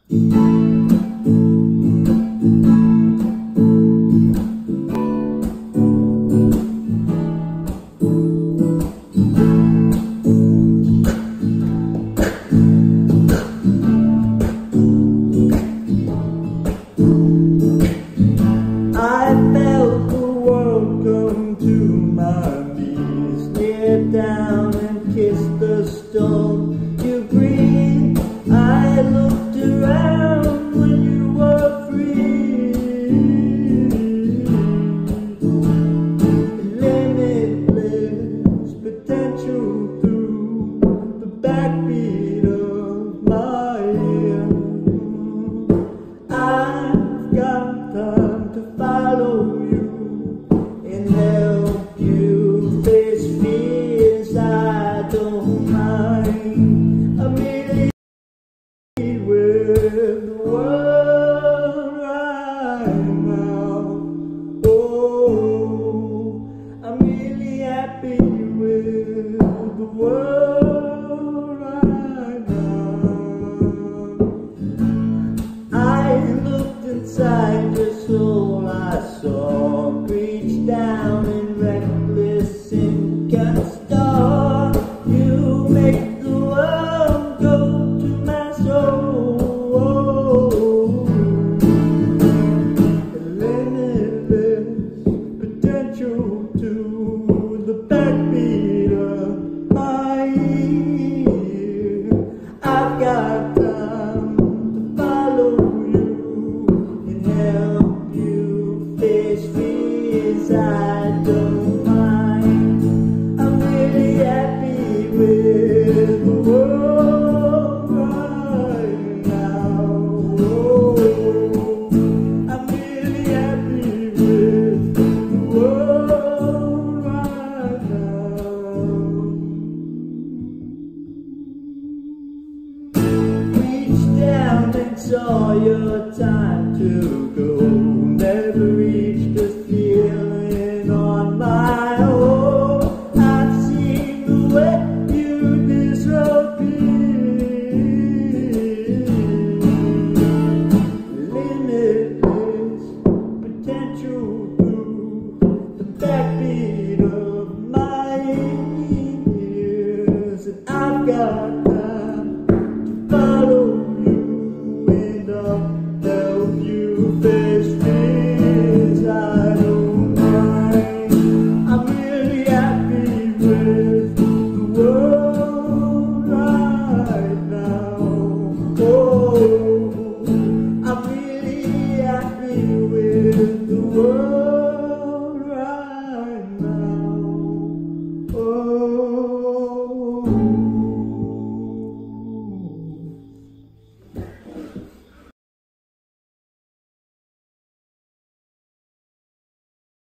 felt the world come to my knees. Kneel down and kiss the stone you breathe. I looked around when you were free. Limitless potential through the backbeat of my ear. I've got time to follow you and help you face fears I don't mind. I'm really with the world right now. Oh, I'm really happy with the world right now. I looked inside your soul, I saw reach down in reckless ink and star. You make the world go to my soul. Limitless potential to the backbeat of my ear. I've got time to follow you and help you face fears I don't mind. I'm really happy with the world right now. Oh, I'm really happy with the world right now. Reach down and saw your time to